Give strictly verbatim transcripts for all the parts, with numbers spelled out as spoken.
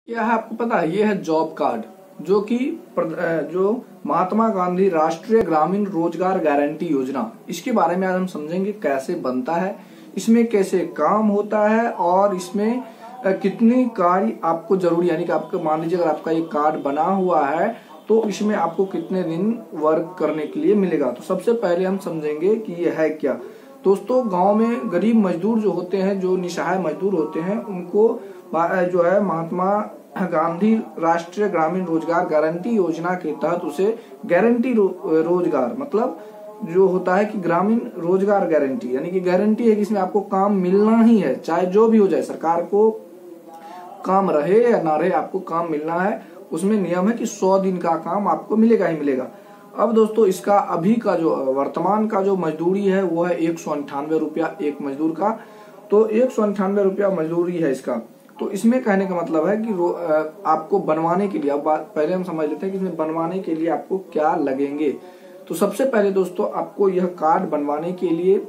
यह आपको पता है, ये है जॉब कार्ड जो कि जो महात्मा गांधी राष्ट्रीय ग्रामीण रोजगार गारंटी योजना, इसके बारे में आज हम समझेंगे कैसे बनता है, इसमें कैसे काम होता है और इसमें कितनी कार्य आपको जरूरी, यानी कि आपको मान लीजिए अगर आपका ये कार्ड बना हुआ है तो इसमें आपको कितने दिन वर्क करने के लिए मिलेगा। तो सबसे पहले हम समझेंगे कि ये है क्या। दोस्तों, गांव में गरीब मजदूर जो होते हैं, जो निसहाय मजदूर होते हैं, उनको जो है महात्मा गांधी राष्ट्रीय ग्रामीण रोजगार गारंटी योजना के तहत उसे गारंटी रो, रोजगार मतलब जो होता है कि ग्रामीण रोजगार गारंटी, यानी कि गारंटी है कि इसमें आपको काम मिलना ही है, चाहे जो भी हो जाए, सरकार को काम रहे या ना रहे, आपको काम मिलना है। उसमें नियम है कि सौ दिन का काम आपको मिलेगा ही मिलेगा। अब दोस्तों, इसका अभी का जो वर्तमान का जो मजदूरी है वो है एक सौ अंठानवे रुपया एक मजदूर का। तो एक सौ अंठानवे रुपया मजदूरी है इसका। तो इसमें कहने का मतलब है कि आपको बनवाने के लिए, अब पहले हम समझ लेते हैं कि इसमें बनवाने के लिए आपको क्या लगेंगे। तो सबसे पहले दोस्तों, आपको यह कार्ड बनवाने के लिए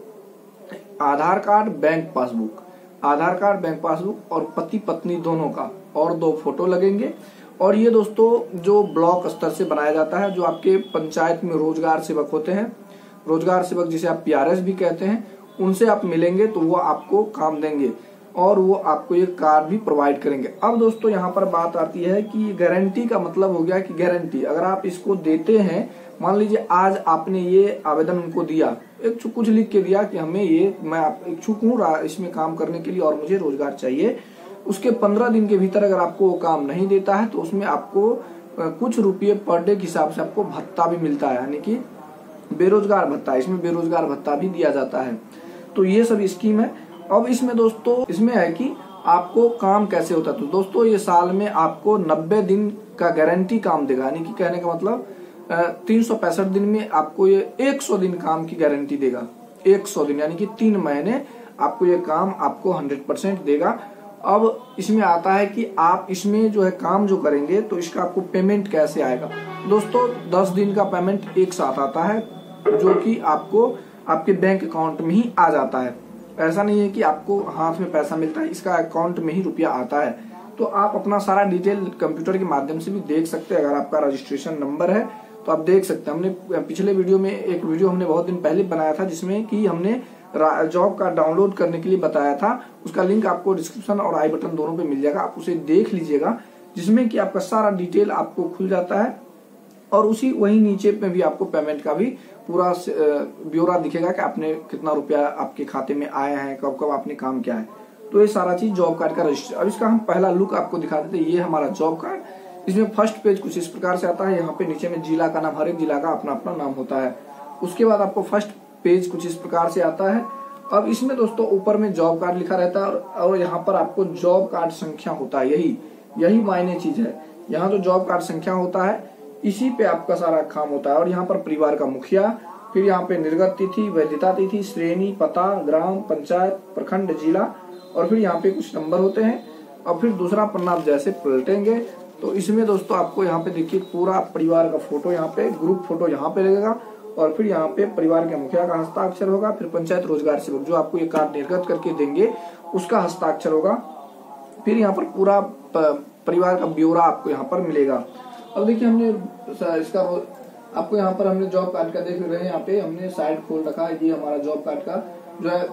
Aadhaar card, bank passbook, Aadhaar card, bank passbook और पति पत्नी दोनों का और दो फोटो लगेंगे। और ये दोस्तों जो ब्लॉक स्तर से बनाया जाता है, जो आपके पंचायत में रोजगार सेवक होते हैं, रोजगार सेवक जिसे आप पी आर एस भी कहते हैं, उनसे आप मिलेंगे तो वो आपको काम देंगे और वो आपको ये कार्ड भी प्रोवाइड करेंगे। अब दोस्तों, यहाँ पर बात आती है कि गारंटी का मतलब हो गया कि गारंटी अगर आप इसको देते हैं, मान लीजिए आज आपने ये आवेदन उनको दिया, एक कुछ लिख के दिया कि हमें ये, मैं इच्छुक हूँ इसमें काम करने के लिए और मुझे रोजगार चाहिए। उसके पंद्रह दिन के भीतर अगर आपको वो काम नहीं देता है तो उसमें आपको कुछ रुपये पर डे के हिसाब से आपको भत्ता भी मिलता है, यानी कि बेरोजगार भत्ता, इसमें बेरोजगार भत्ता भी दिया जाता है। तो ये सब स्कीम है। अब इसमें दोस्तों, इसमें है कि आपको काम कैसे होता है। तो दोस्तों, ये साल में आपको नब्बे दिन का गारंटी काम देगा, यानी कि कहने का मतलब तीन सौ पैंसठ दिन में आपको ये एक सौ दिन काम की गारंटी देगा। एक सौ दिन यानी कि तीन महीने आपको ये काम आपको हंड्रेड परसेंट देगा। अब इसमें आता है कि आप इसमें जो है काम जो करेंगे तो इसका आपको पेमेंट कैसे आएगा। दोस्तों, दस दिन का पेमेंट एक साथ आता है जो कि आपको आपके बैंक अकाउंट में ही आ जाता है। ऐसा नहीं है कि आपको हाथ में पैसा मिलता है, इसका अकाउंट में ही रुपया आता है। तो आप अपना सारा डिटेल कंप्यूटर के माध्यम से भी देख सकते हैं। अगर आपका रजिस्ट्रेशन नंबर है तो आप देख सकते हैं। हमने पिछले वीडियो में एक वीडियो हमने बहुत दिन पहले बनाया था जिसमें कि हमने जॉब का डाउनलोड करने के लिए बताया था। उसका लिंक आपको डिस्क्रिप्शन और आई बटन दोनों पे मिल जाएगा, आप उसे देख लीजिएगा, जिसमें कि आपका सारा डिटेल आपको खुल जाता है और उसी वही नीचे पे भी आपको पेमेंट का भी पूरा ब्यौरा दिखेगा कि आपने कितना रुपया आपके खाते में आया है, कब कब आपने काम किया है। तो ये सारा चीज जॉब कार्ड का रजिस्टर। अब इसका हम पहला लुक आपको दिखा देते हैं। ये हमारा जॉब कार्ड। इसमें फर्स्ट पेज कुछ इस प्रकार से आता है। यहाँ पे नीचे में जिला का नाम, हर एक जिला का अपना अपना नाम होता है। उसके बाद आपको फर्स्ट पेज कुछ इस प्रकार से आता है। अब इसमें दोस्तों ऊपर में जॉब कार्ड लिखा रहता है और यहाँ पर आपको जॉब कार्ड संख्या होता है। यही यही मायने चीज है। यहाँ जो जॉब कार्ड संख्या होता है इसी पे आपका सारा काम होता है। और यहाँ पर परिवार का मुखिया, फिर यहाँ पे निर्गत तिथि, वैधता तिथि, श्रेणी, पता, ग्राम पंचायत, प्रखंड, जिला और फिर यहाँ पे कुछ नंबर होते हैं। और फिर दूसरा पन्ना आप जैसे पलटेंगे तो इसमें दोस्तों आपको यहाँ पे देखिए पूरा परिवार का फोटो, यहाँ पे ग्रुप फोटो यहाँ पे लगेगा और फिर यहाँ पे परिवार के मुखिया का हस्ताक्षर होगा। फिर पंचायत रोजगार सेवक जो आपको ये कार्ड निर्गत करके देंगे उसका हस्ताक्षर होगा। फिर यहाँ पर पूरा परिवार का ब्यौरा आपको यहाँ पर मिलेगा। अब देखिए, हमने इसका आपको यहाँ पर हमने जॉब कार्ड का देख रहे हैं, यहाँ पे हमने साइड खोल रखा है। ये हमारा जॉब कार्ड का जो है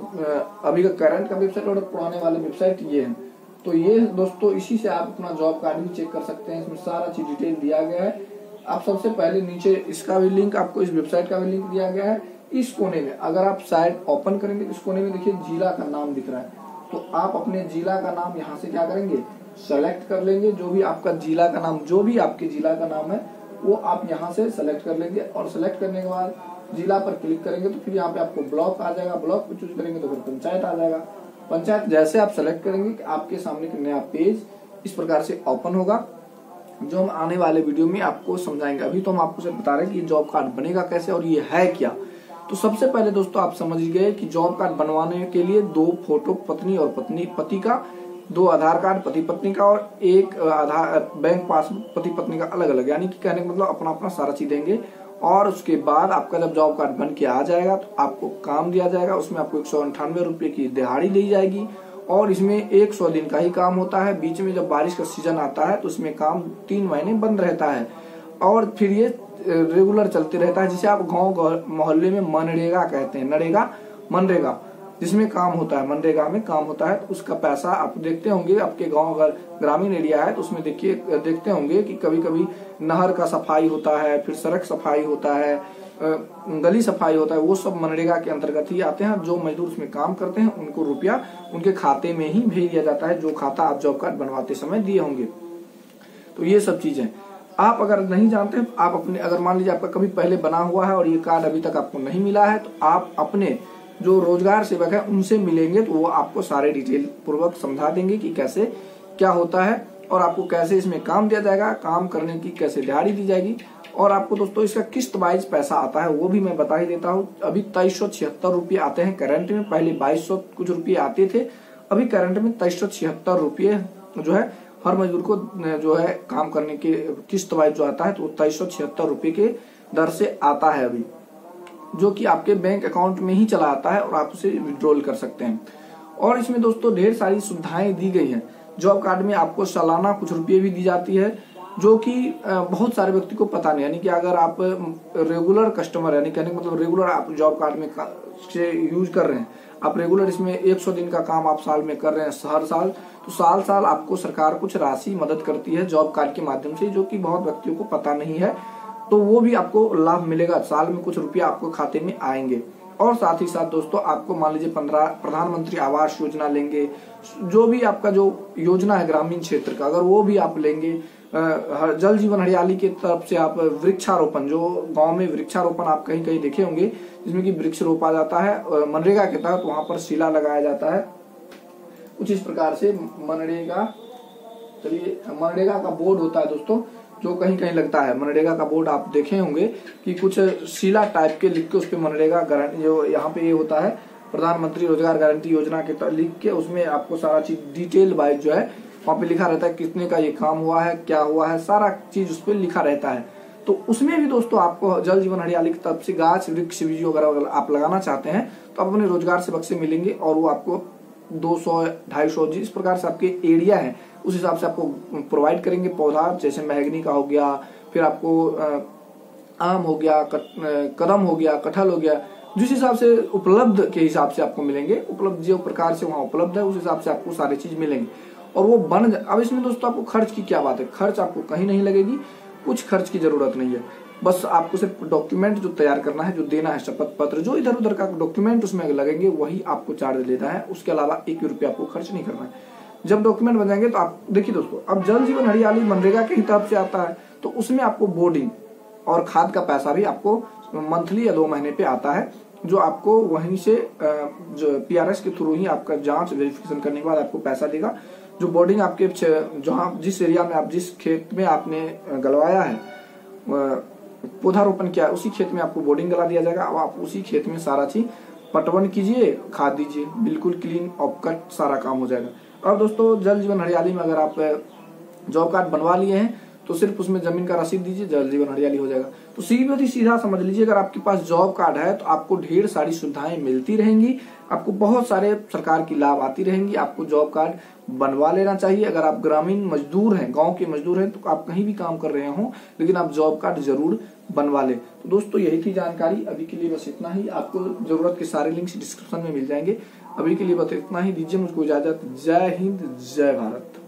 अभी का करंट का वेबसाइट और पुराने वाले वेबसाइट ये है। तो ये दोस्तों, इसी से आप अपना जॉब कार्ड भी चेक कर सकते हैं। इसमें सारा चीज डिटेल दिया गया है। आप सबसे पहले नीचे इसका भी लिंक, आपको इस वेबसाइट का भी लिंक दिया गया है। इस कोने में अगर आप साइट ओपन करेंगे, इस कोने में देखिए जिला का नाम दिख रहा है। तो आप अपने जिला का नाम यहाँ से क्या करेंगे, सेलेक्ट कर लेंगे। जो भी आपका जिला का नाम, जो भी आपके जिला का नाम है वो आप यहाँ से सेलेक्ट कर लेंगे। और सेलेक्ट करने के बाद जिला पर क्लिक करेंगे तो फिर यहाँ पे आपको ब्लॉक आ जाएगा। ब्लॉक पे चूज करेंगे तो फिर पंचायत आ जाएगा। पंचायत जैसे आप सेलेक्ट करेंगे आपके सामने एक नया पेज इस प्रकार से ओपन होगा, जो हम आने वाले वीडियो में आपको समझाएंगे। अभी तो हम आपको सिर्फ बता रहे हैं कि जॉब कार्ड बनेगा कैसे और ये है क्या। तो सबसे पहले दोस्तों, आप समझ गए कि जॉब कार्ड बनवाने के लिए दो फोटो पत्नी और पत्नी पति का, दो आधार कार्ड पति पत्नी का और एक आधार बैंक पासबुक पति पत्नी का अलग अलग, यानी कि कहने का मतलब अपना अपना सारा चीज देंगे। और उसके बाद आपका जब जॉब कार्ड बन के आ जाएगा तो आपको काम दिया जाएगा। उसमें आपको एक सौ अंठानवे रुपये की दिहाड़ी दी जाएगी और इसमें एक सौ दिन का ही काम होता है। बीच में जब बारिश का सीजन आता है तो इसमें काम तीन महीने बंद रहता है और फिर ये रेगुलर चलते रहता है, जिसे आप गांव मोहल्ले में मनरेगा कहते हैं। नरेगा मनरेगा जिसमें काम होता है, मनरेगा में काम होता है, तो उसका पैसा आप देखते होंगे। आपके गांव अगर ग्रामीण एरिया है तो उसमें देखिए देखते होंगे कि कभी कभी नहर का सफाई होता है, फिर सड़क सफाई होता है, गली सफाई होता है। वो सब मनरेगा के अंतर्गत ही आते हैं। जो मजदूर उसमें काम करते हैं उनको रुपया उनके खाते में ही भेज दिया जाता है, जो खाता आप जॉब कार्ड बनवाते समय दिए होंगे। तो ये सब चीजें आप अगर नहीं जानते तो आप अपने, अगर मान लीजिए आपका कभी पहले बना हुआ है और ये कार्ड अभी तक आपको नहीं मिला है, तो आप अपने जो रोजगार सेवक है उनसे मिलेंगे तो वो आपको सारे डिटेल पूर्वक समझा देंगे कि कैसे क्या होता है और आपको कैसे इसमें काम दिया जाएगा, काम करने की कैसे दिहाड़ी दी जाएगी। और आपको दोस्तों इसका किस्त वाइज पैसा आता है वो भी मैं बता ही देता हूँ। अभी तेईस सौ छिहत्तर रुपये आते हैं करंट में, पहले बाईस सौ कुछ रुपये आते थे, अभी करंट में तेईस सौ छिहत्तर रुपये जो है हर मजदूर को जो है काम करने के किस्त वाइज जो आता है तो तेईस सौ छिहत्तर रुपये के दर से आता है अभी, जो कि आपके बैंक अकाउंट में ही चला आता है और आप उसे विड्रॉल कर सकते हैं। और इसमें दोस्तों ढेर सारी सुविधाएं दी गई हैं। जॉब कार्ड में आपको सालाना कुछ रुपये भी दी जाती है, जो कि बहुत सारे व्यक्ति को पता नहीं। यानी कि अगर आप रेगुलर कस्टमर यानी कहने का मतलब रेगुलर आप जॉब कार्ड में से यूज कर रहे हैं, आप रेगुलर इसमें एक सौ दिन का काम आप साल में कर रहे हैं हर साल, तो साल साल आपको सरकार कुछ राशि मदद करती है जॉब कार्ड के माध्यम से, जो कि बहुत व्यक्तियों को पता नहीं है। तो वो भी आपको लाभ मिलेगा, साल में कुछ रुपया आपको खाते में आएंगे। और साथ ही साथ दोस्तों आपको मान लीजिए पंद्रह प्रधानमंत्री आवास योजना लेंगे, जो भी आपका जो योजना है ग्रामीण क्षेत्र का, अगर वो भी आप लेंगे, जल जीवन हरियाली की तरफ से आप वृक्षारोपण, जो गांव में वृक्षारोपण आप कहीं कहीं देखे होंगे जिसमें कि वृक्ष रोपा जाता है मनरेगा के तहत, वहां पर शिला लगाया जाता है। कुछ इस प्रकार से मनरेगा, चलिए मनरेगा का बोर्ड होता है दोस्तों जो कहीं कहीं लगता है। मनरेगा का बोर्ड आप देखे होंगे कि कुछ शिला टाइप के लिख के उस पर मनरेगा गारंटी, जो यहाँ पे ये होता है प्रधानमंत्री रोजगार गारंटी योजना के लिख के उसमें आपको सारा चीज डिटेल वाइज जो है वहाँ पे लिखा रहता है, कितने का ये काम हुआ है, क्या हुआ है, सारा चीज उस पर लिखा रहता है। तो उसमें भी दोस्तों आपको जल जीवन हरियाली की तरफ से गाछ वृक्ष बीज वगैरह आप लगाना चाहते हैं तो आप अपने रोजगार सेवक से मिलेंगे और वो आपको दो सौ ढाई सौ जिस प्रकार से आपके एरिया है उस हिसाब से आपको प्रोवाइड करेंगे पौधा। जैसे महगनी का हो गया, फिर आपको आम हो गया, कदम हो गया, कटहल हो गया, जिस हिसाब से उपलब्ध के हिसाब से आपको मिलेंगे, उपलब्ध जो प्रकार से वहाँ उपलब्ध है उस हिसाब से आपको सारी चीज मिलेंगे और वो बन। अब इसमें दोस्तों आपको खर्च की क्या बात है, खर्च आपको कहीं नहीं लगेगी, कुछ खर्च की जरूरत नहीं है। बस आपको सिर्फ डॉक्यूमेंट जो तैयार करना है, जो देना है शपथ पत्र, जो इधर उधर का डॉक्यूमेंट उसमें लगेंगे वही आपको चार्ज लेना है। उसके अलावा एक भी रुपया आपको खर्च नहीं करना है। जब डॉक्यूमेंट बन जाएंगे तो आप देखिए दोस्तों, अब जल जीवन हरियाली मनरेगा के ही तरफ से आता है तो उसमें आपको बोर्डिंग और खाद का पैसा भी आपको मंथली या दो महीने पे आता है, जो आपको वहीं से जो पीआरएस के थ्रू ही आपका जांच वेरिफिकेशन करने के बाद आपको पैसा देगा। जो बोर्डिंग आपके जहाँ जिस एरिया में आप जिस खेत में आपने गलवाया है, पौधारोपण किया है, उसी खेत में आपको बोर्डिंग गला दिया जाएगा। अब आप उसी खेत में सारा चीज पटवन कीजिए, खाद दीजिए, बिल्कुल क्लीन और कट सारा काम हो जाएगा। और दोस्तों जल जीवन हरियाली में अगर आप जॉब कार्ड बनवा लिए हैं तो सिर्फ उसमें जमीन का रसीद दीजिए, जल जीवन हरियाली हो जाएगा। तो सीधी सीधा समझ लीजिए, अगर आपके पास जॉब कार्ड है तो आपको ढेर सारी सुविधाएं मिलती रहेंगी, आपको बहुत सारे सरकार की लाभ आती रहेंगी। आपको जॉब कार्ड बनवा लेना चाहिए। अगर आप ग्रामीण मजदूर हैं, गांव के मजदूर हैं, तो आप कहीं भी काम कर रहे हो लेकिन आप जॉब कार्ड जरूर बनवा ले। तो दोस्तों यही थी जानकारी, अभी के लिए बस इतना ही। आपको जरूरत के सारे लिंक्स डिस्क्रिप्शन में मिल जाएंगे। अभी के लिए बस इतना ही, दीजिए मुझको इजाजत। जय हिंद, जय भारत।